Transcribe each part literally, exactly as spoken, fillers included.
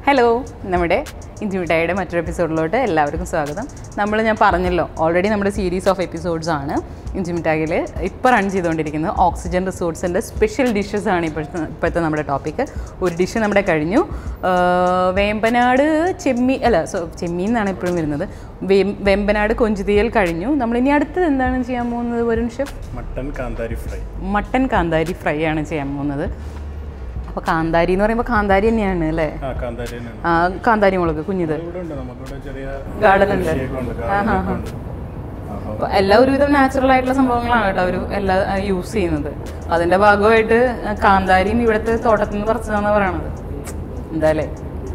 Hello, നമ്മുടെ ഇഞ്ചിമിഠായിയുടെ മറ്റൊരു എപ്പിസോഡിലോട്ട് എല്ലാവർക്കും സ്വാഗതം. നമ്മൾ ഞാൻ പറഞ്ഞല്ലോ, ഓൾറെഡി നമ്മുടെ സീരീസ് ഓഫ് എപ്പിസോഡ്സ് ആണ് ഇഞ്ചിമിഠായിൽ ഇപ്പോൾ റൺ ചെയ്തുകൊണ്ടിരിക്കുന്നത്. ഓക്സിജൻ റിസോർട്ട്സിൻ്റെ സ്പെഷ്യൽ ഡിഷസ് ആണ് ഇപ്പോഴത്തെ ഇപ്പോഴത്തെ നമ്മുടെ ടോപ്പിക്ക്. ഒരു ഡിഷ് നമ്മുടെ കഴിഞ്ഞു, വേമ്പനാട് ചെമ്മീൻ അല്ല സോ ചെമ്മീൻ എന്നാണ് എപ്പോഴും വരുന്നത്. വേ വേമ്പനാട് കൊഞ്ചുതീയൽ കഴിഞ്ഞു. നമ്മളിനി അടുത്തത് എന്താണ് ചെയ്യാൻ പോകുന്നത് വരുൺ ഷെഫ്? മട്ടൻ കാന്താരി ഫ്രൈ. മട്ടൻ കാന്താരി ഫ്രൈ ആണ് ചെയ്യാൻ പോകുന്നത്. അപ്പോൾ കാന്താരി എന്ന് പറയുമ്പോൾ കാന്താരി തന്നെയാണ് അല്ലേ? ആ, കാന്താരി മുളക് കുഞ്ഞിത് ഗാർഡൻ ഉണ്ട്. ആ ഹാ ഹാ അപ്പോൾ എല്ലാ ഒരുവിധം നാച്ചുറൽ ആയിട്ടുള്ള സംഭവങ്ങളാണ് കേട്ടോ അവർ എല്ലാം യൂസ് ചെയ്യുന്നത്. അതിൻ്റെ ഭാഗമായിട്ട് കാന്താരിയും ഇവിടുത്തെ തോട്ടത്തിൽ നിന്ന് പറിച്ചതാണെന്ന് പറയണത്. എന്തായാലേ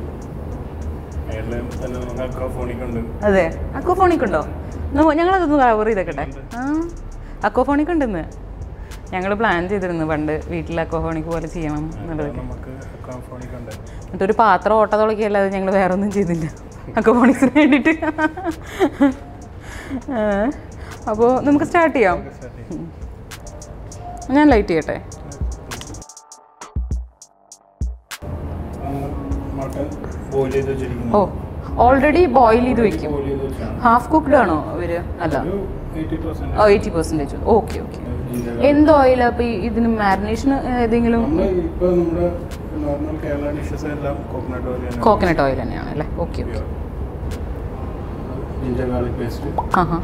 അതെ, അക്വാഫോണിക് ഉണ്ടോ? ഞങ്ങളതൊന്ന് കവർ ചെയ്തേക്കട്ടെ. ആ, അക്വാഫോണിക് ഉണ്ടെന്ന് ഞങ്ങൾ പ്ലാൻ ചെയ്തിരുന്നു പണ്ട് വീട്ടിൽ അക്വാഫോണിക് പോലെ ചെയ്യണം എന്നുള്ളതൊക്കെ. എന്നിട്ടൊരു പാത്രം ഓട്ട തുളക്കിയല്ലാതെ ഞങ്ങൾ വേറെ ഒന്നും ചെയ്തില്ല അക്വാഫോണിക്സിന് വേണ്ടിയിട്ട്. അപ്പോൾ നമുക്ക് സ്റ്റാർട്ട് ചെയ്യാം. ഞാൻ ലൈറ്റ് ചെയ്യട്ടെ. ഓ, ഓൾറെഡി ബോയിൽ ചെയ്ത് വെക്കും. ഹാഫ് കുക്ക്ഡ് ആണോ ഇവർ? അല്ല, ഓ എയ്റ്റി പെർസെൻറ്റേജ്. Okay okay. എന്ത് ഓയിലാ അപ്പോൾ ഇതിന് മാരിനേഷൻ? ഏതെങ്കിലും കോക്കനട്ട് ഓയിൽ തന്നെയാണ് അല്ലേ? Okay okay. ആ ഹാ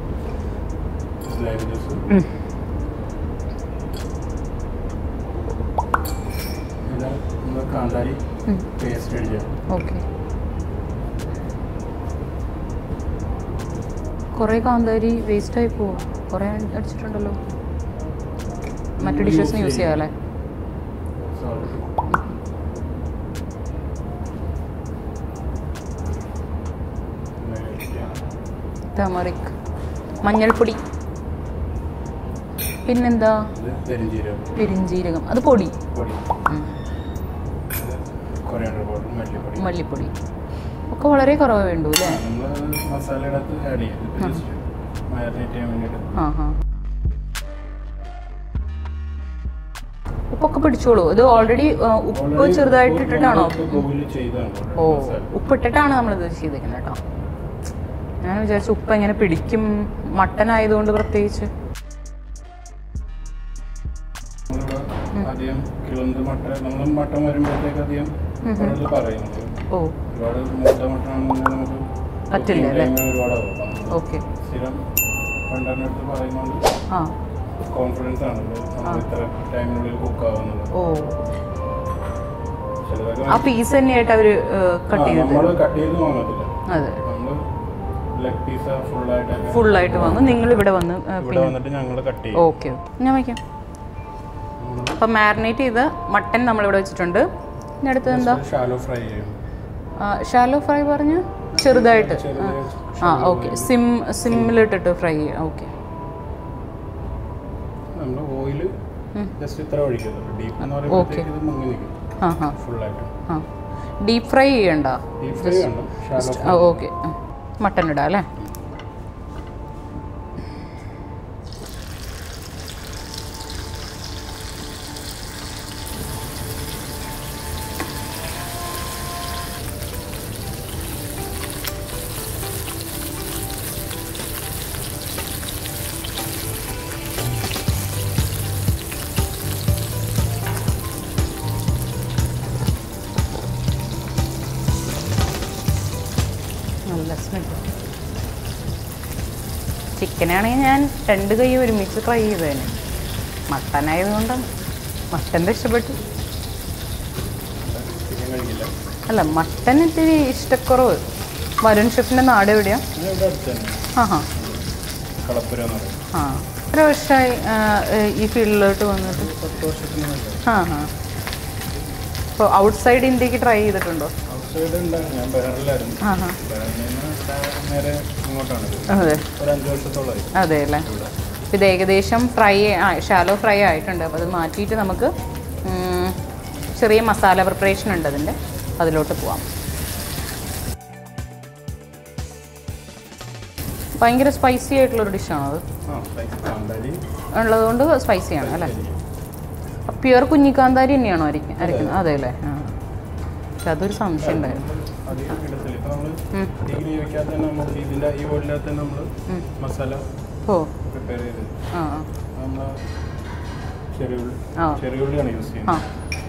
ഓക്കെ. കുറേ കാന്താരി വേസ്റ്റായി പോവും. കുറേ അടിച്ചിട്ടുണ്ടല്ലോ. മറ്റു ഡിഷസിന് യൂസ് ചെയ്യാം അല്ലേ? ടർമറിക്, മഞ്ഞൾപ്പൊടി, പിന്നെന്താ പെരിഞ്ജീരകം, അത് പൊടി, മല്ലിപ്പൊടി ഒക്കെ വളരെ കുറവ് വേണ്ടു അല്ലേ? ആ ഹാ. ഉപ്പൊക്കെ പിടിച്ചോളൂ. ഇത് ഓൾറെഡി ഉപ്പ് ചെറുതായിട്ട് ഇട്ടിട്ടാണോ? ഓ, ഉപ്പിട്ടിട്ടാണ് നമ്മളിത് ചെയ്തേക്കുന്നത് കേട്ടോ. ഞാൻ വിചാരിച്ചു ഉപ്പ് എങ്ങനെ പിടിക്കും, മട്ടൻ ആയതുകൊണ്ട് പ്രത്യേകിച്ച്. ഓ, പറ്റില്ല അല്ലേ? ഓക്കെ. ആ, കോൺഫിഡൻസ് ആണ് ഇത്ര ടൈമിനുള്ളിൽ കുക്ക് ആവുന്നത്. ഓ, ആ പീസ് തന്നെയായിട്ട് അവര് കട്ട് ചെയ്ത് കട്ട് ചെയ്ത് വാങ്ങത്തില്ല. അതെ, ലെഗ് പീസ് ഫുൾ ആയിട്ട് ഫുൾ ആയിട്ട് വാങ്ങും. നിങ്ങൾ ഇവിടെ വന്ന് വന്നിട്ട് ഞങ്ങൾ കട്ട് ചെയ്യും. ഓക്കെ ഓക്കെ, ഞാൻ വയ്ക്കാം. അപ്പം മാരിനേറ്റ് ചെയ്ത് മട്ടൻ നമ്മളിവിടെ വെച്ചിട്ടുണ്ട്. ഇനി അടുത്തത് എന്താ? ഷാലോ ഫ്രൈ ചെയ്യും. ഷാലോ ഫ്രൈ പറഞ്ഞ് ചെറുതായിട്ട്. ആ ഓക്കെ, സിം സിമ്മിലിട്ടിട്ട് ഫ്രൈ ചെയ്യാം. ഓക്കെ. നമ്മൾ ഓയിൽ ജസ്റ്റ് ഇത്ര ഒഴിക്കുന്നുണ്ട്. ഡീപ്പ് എന്ന് പറയുമ്പോഴത്തേക്ക് ഇത് മുങ്ങി നിൽക്കും. ആ ഹാ, ഫുൾ ആയിട്ട്. ആ, ഡീപ്പ് ഫ്രൈ ചെയ്യണ്ട. ഡീപ്പ് ഫ്രൈ ആണ് ഷാലോ ഫ്രൈ. ഓക്കെ, മട്ടൻ ഇടാം അല്ലേ? ചിക്കനാണെങ്കിൽ ഞാൻ രണ്ട് കൈ ഒരുമിച്ച് ഫ്രൈ ചെയ്തേനെ. മട്ടനായതുകൊണ്ടാണ്. മട്ടൻ്റെ ഇഷ്ടപ്പെട്ടു. അല്ല, മട്ടൻ ഇത്തിരി ഇഷ്ടക്കുറവ്. വരുൺ ഷെഫിൻ്റെ നാട് എവിടെയാ? ആ ഹാ ആ, എത്ര വർഷമായി ഈ ഫീൽഡിലോട്ട് വന്നിട്ട്? ആ ഹാ. അപ്പോൾ ഔട്ട് സൈഡ് ഇന്ത്യക്ക് ട്രൈ ചെയ്തിട്ടുണ്ടോ? അതെ അതെ അല്ലേ? ഇത് ഏകദേശം ഫ്രൈ ഷാലോ ഫ്രൈ ആയിട്ടുണ്ട്. അപ്പോൾ അത് മാറ്റിയിട്ട് നമുക്ക് ചെറിയ മസാല പ്രിപ്പറേഷൻ ഉണ്ട് അതിൻ്റെ, അതിലോട്ട് പോവാം. ഭയങ്കര സ്പൈസി ആയിട്ടുള്ളൊരു ഡിഷാണോ അത്? ഉള്ളതുകൊണ്ട് സ്പൈസിയാണ് അല്ലേ? പ്യുവർ കുഞ്ഞിക്കാന്താരി തന്നെയാണോ അരയ്ക്കുന്നത്? അതെ അല്ലേ? ആ, പക്ഷെ അതൊരു സംശയം ഉണ്ടായിരുന്നു. മസാല ഓ പ്രിപ്പയർ ചെയ്ത് ആ നമ്മൾ ചെറിയുള്ളി ചെറിയുള്ളിയാണ് യൂസ് ചെയ്യുന്നത്.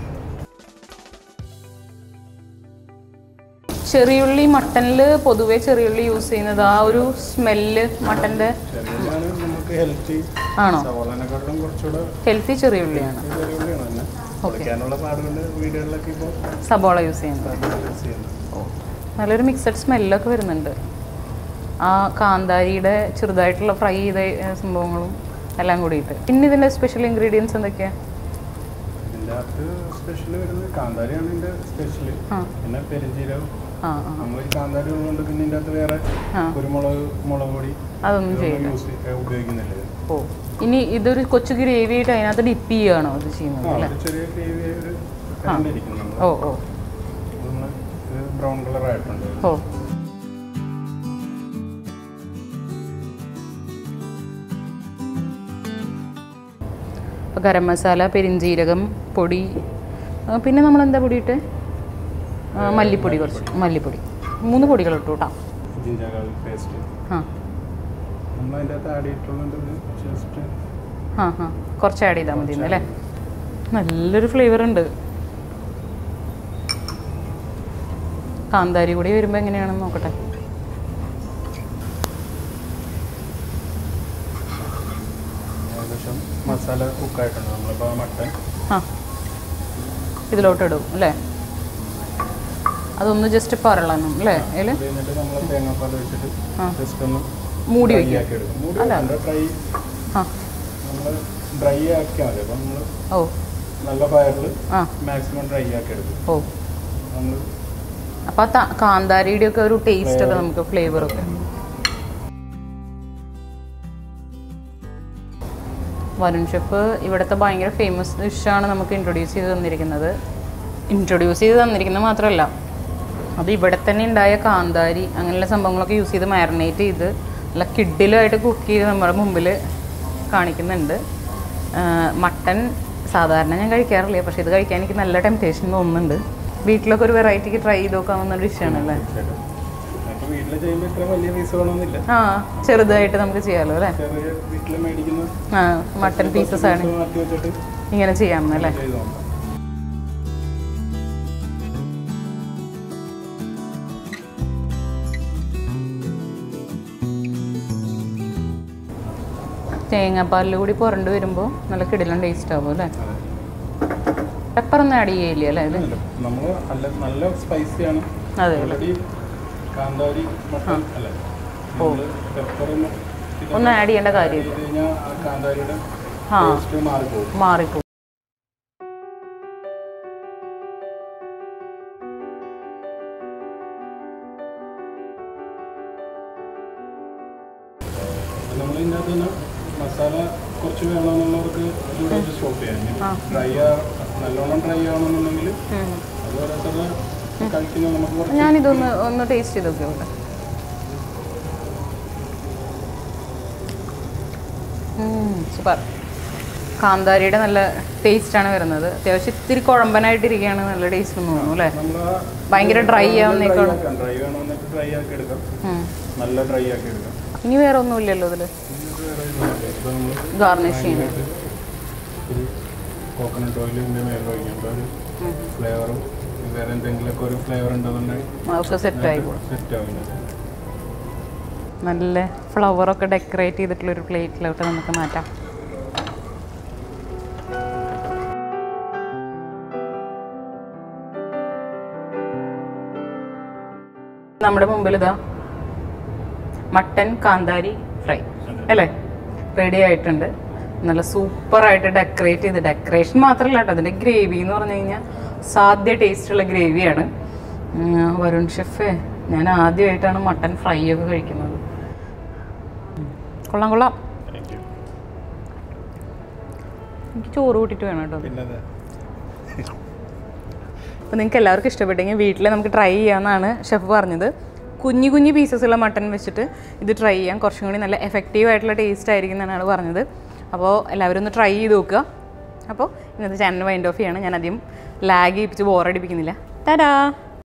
ചെറിയുള്ളി മട്ടനിൽ പൊതുവെ ചെറിയുള്ളി യൂസ് ചെയ്യുന്നത് ആ ഒരു സ്മെല്ല് മട്ടൻ്റെ ആണോ? ഹെൽത്തി ചെറിയുള്ളിയാണ്. സബോള യൂസ് ചെയ്യുന്നത്. ഓ നല്ലൊരു മിക്സഡ് സ്മെല്ലൊക്കെ വരുന്നുണ്ട്. ആ കാന്താരിയുടെ ചെറുതായിട്ടുള്ള ഫ്രൈ ചെയ്ത സംഭവങ്ങളും എല്ലാം കൂടിയിട്ട്. പിന്നെ ഇതിൻ്റെ സ്പെഷ്യൽ ഇൻഗ്രീഡിയൻസ് എന്തൊക്കെയാണ്? ഇതിൻ്റെ അകത്ത് സ്പെഷ്യൽ വരുന്നത് കാന്താരിയാണ് ഇതിൻ്റെ സ്പെഷ്യൽ. പിന്നെ പെരിഞ്ചീരകം. നമ്മൾ കാന്താരി ഉള്ളതുകൊണ്ട് പിന്നെ ഇതിൻ്റെ അകത്ത് വേറെ കുരുമുളക് മുളക് പൊടി അതൊന്നും ചെയ്യുന്നില്ല, ഉപയോഗിക്കുന്നില്ല. ഓ ഇനി ഇതൊരു കൊച്ചു ഗ്രേവി ആയിട്ട് അതിനകത്ത് ഡിപ്പ് ചെയ്യുകയാണോ അത് ചെയ്യുന്നത്? ചെറിയ ഗ്രേവി ഒരു ഓ ഓ ബ്രൗൺ കളർ ആയിട്ടുണ്ട്. ഓ അപ്പോൾ ഗരം മസാല, പെരിഞ്ചീരകം പൊടി, പിന്നെ നമ്മൾ എന്താ പൊടി ഇട്ട്? മല്ലിപ്പൊടി, കുറച്ച് മല്ലിപ്പൊടി, മൂന്ന് പൊടികൾ ഇട്ടു കേട്ടോ. ജിഞ്ചർ ഗാർലിക് പേസ്റ്റ് ആ നമ്മൾ അതിൻ്റെ അകത്ത് ആഡ് ചെയ്തിട്ടുള്ളത് ജസ്റ്റ് ആ ആ കുറച്ച് ആഡ് ചെയ്താൽ മതി അല്ലേ? നല്ലൊരു ഫ്ലേവർ ഉണ്ട്. കാന്താരി കൂടി വരുമ്പോൾ എങ്ങനെയാണെന്ന് നോക്കട്ടെ. ഏകദേശം മസാല കുക്കായിട്ടുണ്ട്. നമ്മളിപ്പോൾ മട്ടൻ ആ ഇതിലോട്ട് ഇടും അല്ലേ? അതൊന്ന് ജസ്റ്റ് പറയണം അല്ലേ? അതിൽ നമ്മൾ തേങ്ങാപ്പാൽ വെച്ചിട്ട് ജസ്റ്റ് ഒന്ന് മൂടി ഡ്രൈ വയ്ക്കും. ആക്കി എടുക്കും. അല്ല ഡ്രൈ ആ നമ്മൾ ഡ്രൈ ആക്കിയാൽ മതി. അപ്പം നമ്മൾ ഓ നല്ല ഫയറിൽ ആ മാക്സിമം ഡ്രൈ ആക്കി എടുക്കും. ഓ നമ്മൾ അപ്പോൾ ആ കാന്താരിയുടെ ഒക്കെ ഒരു ടേസ്റ്റ് ഒക്കെ നമുക്ക് ഫ്ലേവറൊക്കെ. വരുൺ ഷെഫ് ഇവിടുത്തെ ഭയങ്കര ഫേമസ് ഡിഷാണ് നമുക്ക് ഇൻട്രൊഡ്യൂസ് ചെയ്ത് തന്നിരിക്കുന്നത്. ഇൻട്രൊഡ്യൂസ് ചെയ്ത് തന്നിരിക്കുന്നത് മാത്രമല്ല, അത് ഇവിടെ തന്നെ ഉണ്ടായ കാന്താരി അങ്ങനെയുള്ള സംഭവങ്ങളൊക്കെ യൂസ് ചെയ്ത് മാരിനേറ്റ് ചെയ്ത് നല്ല കിഡിലുമായിട്ട് കുക്ക് ചെയ്ത് നമ്മുടെ മുമ്പിൽ കാണിക്കുന്നുണ്ട്. മട്ടൻ സാധാരണ ഞാൻ കഴിക്കാറില്ല, പക്ഷേ ഇത് കഴിക്കാൻ എനിക്ക് നല്ല ടെംപ്റ്റേഷൻ തോന്നുന്നുണ്ട്. വീട്ടിലൊക്കെ ഒരു വെറൈറ്റിക്ക് ട്രൈ ചെയ്ത് നോക്കാവുന്ന ഡിഷാണല്ലേ? ആ ചെറുതായിട്ട് നമുക്ക് ചെയ്യാമല്ലോ അല്ലേ? ആ മട്ടൻ പീസസ് ആണ് ഇങ്ങനെ ചെയ്യാമെന്നല്ലേ? തേങ്ങാപ്പാലിൽ കൂടി പുരണ്ട് വരുമ്പോൾ നല്ല കിടിലൻ ടേസ്റ്റ് ആവും അല്ലേ? പെപ്പറൊന്നും ആഡ് ചെയ്യില്ല അല്ലേ ഇത്? നല്ല സ്പൈസിയാണ്. അതെ ഒന്നും ആഡ് ചെയ്യേണ്ട കാര്യമില്ല. ആ മാറിപ്പോകും. മസാല കുറച്ച് വേണമെന്നുള്ളവർക്ക് ചൂടായിട്ട് സ്റ്റോപ്പ് ചെയ്യാം. ഡ്രൈ നല്ലോണം ഡ്രൈ ആവണമെന്നുണ്ടെങ്കിൽ അത് കഴിക്കുന്ന നമുക്ക് ഞാനിതൊന്ന് ഒന്ന് ടേസ്റ്റ് ചെയ്ത് നോക്കിയോട്ടെ. സൂപ്പർ. കാന്താരിയുടെ നല്ല ടേസ്റ്റാണ് വരുന്നത്. അത്യാവശ്യം ഇത്തിരി കുഴമ്പനായിട്ടിരിക്കുകയാണ്. നല്ല ടേസ്റ്റ് എന്ന് തോന്നുന്നു അല്ലേ? ഭയങ്കര ഡ്രൈ ആവുന്നേക്കാളും ഡ്രൈ വേണമെന്നിട്ട് ഡ്രൈ ആക്കി എടുക്കാം. നല്ല ഡ്രൈ ആക്കി എടുക്കാം. ഇനി വേറെ ഒന്നുമില്ലല്ലോ ഇതിൽ ഗാർണിഷ് ചെയ്യാൻ? കോക്കനട്ട് ഓയിലിൻ്റെ മേലെ ഒഴിക്കുമ്പോൾ ഫ്ലേവറും വേറെ എന്തെങ്കിലുമൊക്കെ ഒരു ഫ്ലേവർ ഉണ്ടെന്നുണ്ടെങ്കിൽ അതൊക്കെ സെറ്റായി സെറ്റാവും. നല്ല ഫ്ലവറൊക്കെ ഡെക്കറേറ്റ് ചെയ്തിട്ടുള്ളൊരു പ്ലേറ്റിലോട്ട് നമുക്ക് മാറ്റാം. നമ്മുടെ മുമ്പിൽ ഇതാ മട്ടൻ കാന്താരി ഫ്രൈ അല്ലേ? റെഡി ആയിട്ടുണ്ട്. നല്ല സൂപ്പറായിട്ട് ഡെക്കറേറ്റ് ചെയ്ത്, ഡെക്കറേഷൻ മാത്രമല്ല കേട്ടോ, അതിൻ്റെ ഗ്രേവി എന്ന് പറഞ്ഞു കഴിഞ്ഞാൽ സാധ്യ ടേസ്റ്റുള്ള ഗ്രേവിയാണ്. വരുൺ ഷെഫ്, ഞാൻ ആദ്യമായിട്ടാണ് മട്ടൻ ഫ്രൈ ഒക്കെ കഴിക്കുന്നത്. കൊള്ളാം കൊള്ളാം. എനിക്ക് ചോറ് കൂട്ടിയിട്ട് വേണം കേട്ടോ. അപ്പോൾ നിങ്ങൾക്ക് എല്ലാവർക്കും ഇഷ്ടപ്പെട്ടെങ്കിൽ വീട്ടിൽ നമുക്ക് ട്രൈ ചെയ്യാമെന്നാണ് ഷെഫ് പറഞ്ഞത്. കുഞ്ഞു കുഞ്ഞു പീസസുള്ള മട്ടൺ വെച്ചിട്ട് ഇത് ട്രൈ ചെയ്യാം. കുറച്ചും കൂടി നല്ല എഫക്റ്റീവ് ആയിട്ടുള്ള ടേസ്റ്റ് ആയിരിക്കും എന്നാണ് പറഞ്ഞത്. അപ്പോൾ എല്ലാവരും ഒന്ന് ട്രൈ ചെയ്ത് നോക്കുക. അപ്പോൾ ഇന്നത്തെ ചാനൽ വൈൻഡ് ഓഫ് ചെയ്യാണ്. ഞാൻ അധികം ലാഗ് ചെയ്യിപ്പിച്ച് ബോറടിപ്പിക്കുന്നില്ല. ടാറ്റാ.